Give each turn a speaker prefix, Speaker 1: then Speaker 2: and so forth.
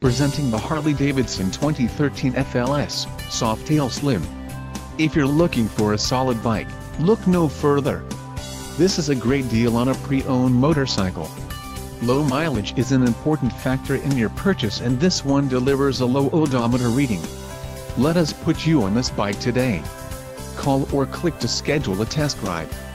Speaker 1: Presenting the Harley-Davidson 2013 FLS, Softail Slim. If you're looking for a solid bike, look no further. This is a great deal on a pre-owned motorcycle. Low mileage is an important factor in your purchase, and this one delivers a low odometer reading. Let us put you on this bike today. Call or click to schedule a test ride.